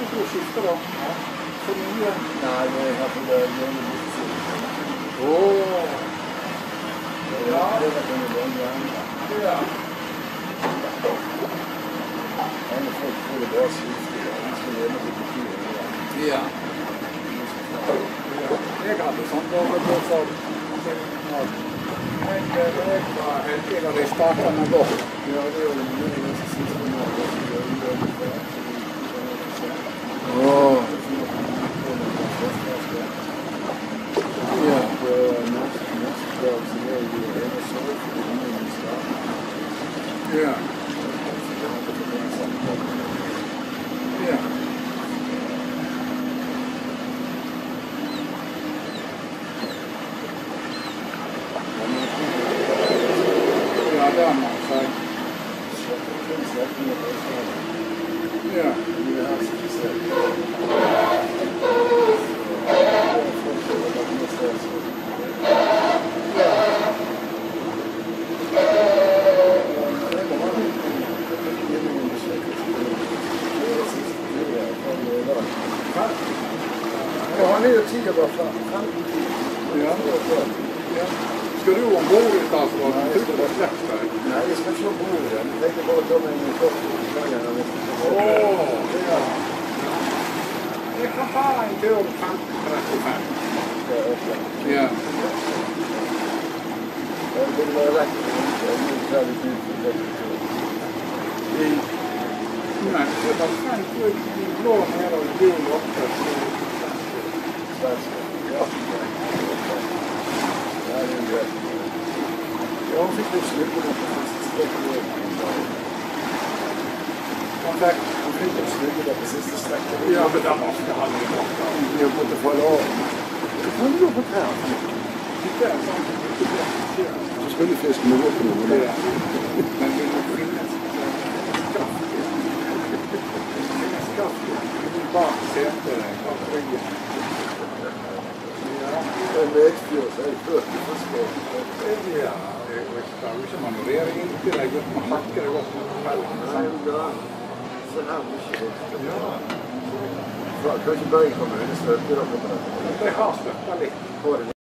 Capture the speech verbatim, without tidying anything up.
to skifter da? Ja. For mye? Nei, det er her på hjørnet litt siden. Åh! Ja. Det var denne vanlige hjemme. Ja. Alle folk får det bare skifte. De skal hjemme til kulturen. Ja. Jeg hadde sånn bare på for Men jeg var heldig da de startet med godt. Ja, det er jo mye neste siste måned. Åh. Ja, på neste dag så er det jo en og så for det nye start. Ja. Ja. Ja, det har man sagt. Ja. Ja, han är ju tio år fram. Ja. Ja. Ska du ombord i stadsrådet? Nej, jag ska bara släppa dig. Nej, jag ska inte ombord. Jag tänkte bara ta mig en kopp i flaggan. Åh, ja. Jag kan bara en kul femtio trettiofem. Ja, okej. Ja. Jag vill vara rätt. Jag är nog väldigt nyfiken på det. Nej, det var femtio i blå nere och gul åtta. Svenska. Ja. Ja, det är rätt. Jag fick ett slut på det. Han fick Han fick ett slut på det precis i sträckan. Ja, men där måste han ju borta. Jag får inte falla av. Det kan du gå på träd. Titta, så han fick inte bli. Så skulle du fiska med upp med det. Men det är finnas skaft. Skaft. Bara sätter dig. Bara ryggen. En vägfjord så är det fyrtio förskott. Ja, det är extra. Man rör inte lägger upp. Man hackar det gott med själv. Nej, det är så här mycket. Ja. Kanske börja komma. Det är stöttigt. Det har stöttat lite.